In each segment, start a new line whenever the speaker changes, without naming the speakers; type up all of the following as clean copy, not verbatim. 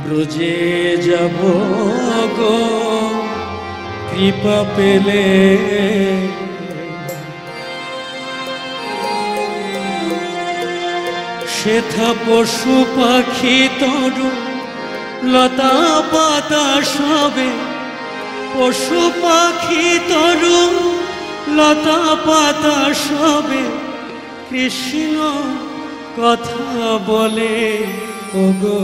ব্রজে যাব গো কৃপা পেলে, সেথা পশু পাখি তরু লতা পাতা সবে, পশু পাখি তরু লতা পাতা সবে কৃষ্ণ কথা বলে। ওগো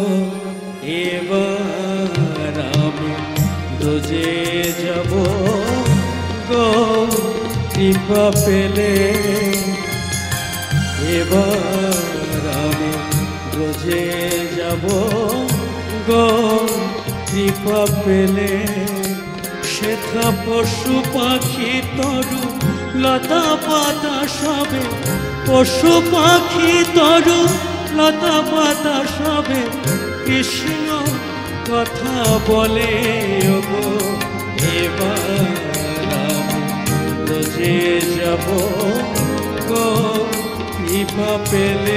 এবার আমি ব্রজে যাব গো কৃপা পেলে, এবার আমি ব্রজে যাব গো কৃপা পেলে। সেথা পশু পাখি তরু লতা পাতা সবে, পশু পাখি তরু লতা পাতা সবে কৃষ্ণ কথা বলে। ওগো এবার আমি ব্রজে যাব গো কৃপা পেলে,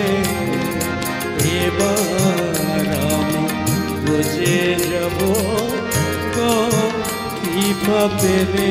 এবার আমি ব্রজে যাব গো কৃপা পেলে।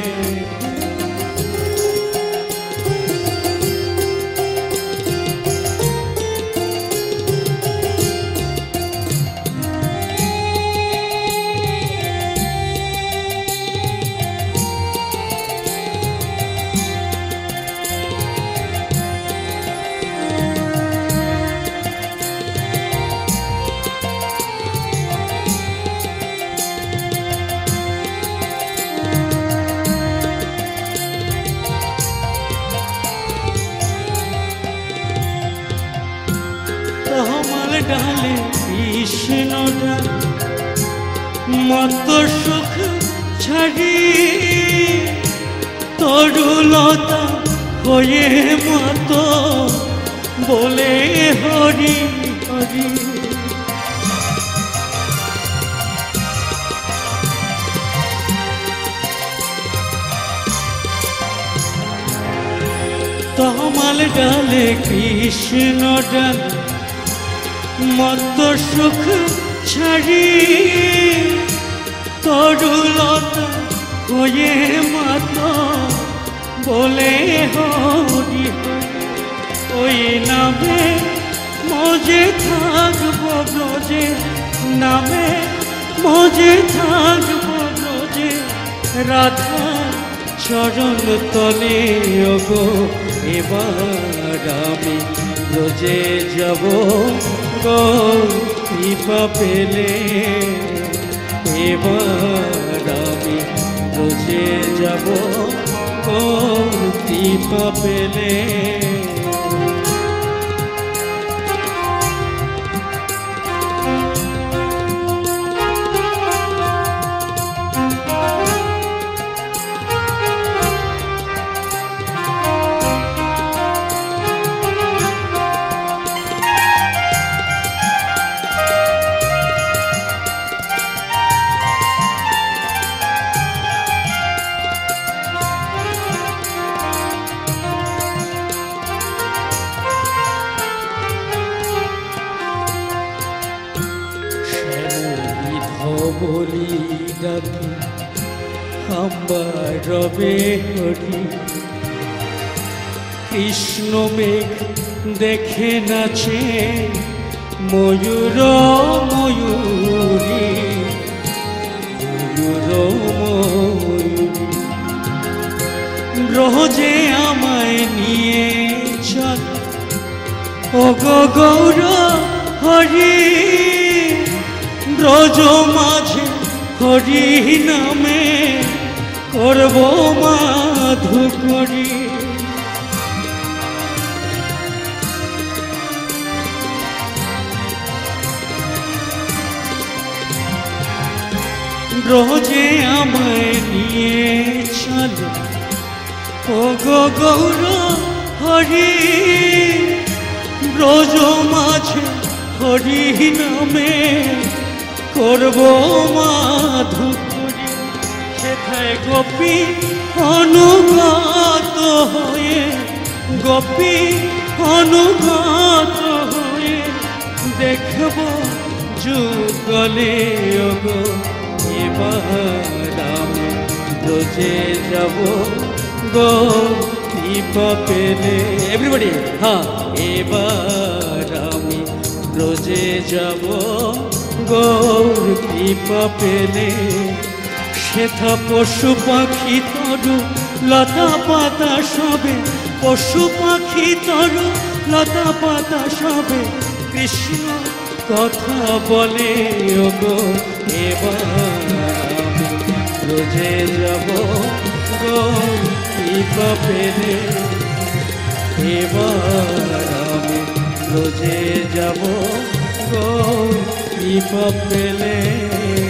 তমাল ডালে কৃষ্ণটা মত সুখ ছাড়ি, তরুলতা হয়ে মত বলে হরি হরি। তমাল ডালে কৃষ্ণ ডাল মত সুখ ছাড়ি, তরুলতা হয়ে মত বলে হরি হরি। ওই নামে মজে থাকব ব্রজে, নামে মজে থাকব ব্রজে রাধা চরণ তলে। ওগো এবার আমি ব্রজে যাব গো কৃপা পেলে, এবার আমি ব্রজে যাব গো কৃপা পেলে। বলি ডাকি আমার রবে হরি, কৃষ্ণ মেঘ দেখে নাচে ময়ূর ময়ূরী, ময়ূর ময়ূরী। ব্রজে আমায় নিয়ে চল ওগো গৌর হরি, ব্রজ মাঝে হরি নামে করব মাধুকরী। ব্রজে আমায় নিয়ে চল ওগো গৌর হরি, ব্রজ মাঝে হরি নামে করব মাধুকরী। সেথায় গোপী অনুগত হয়ে, গোপী অনুগত হয়ে দেখব যুগলে ওগো এবার আমি রোজে যাব গো কৃপা পেলে এভরিবডি হ্যাঁ এবার আমি রোজে যাব গৌর কৃপা পেলে সেথা পশু পাখি তরু লতা পাতা সবে পশু পাখি তরু লতা পাতা সবে কৃষ্ণ কথা বলে ওগো এবার আমি রোজে যাব গৌর কৃপা পেলে এবার আমি রোজে যাব গৌর কৃপা পেলে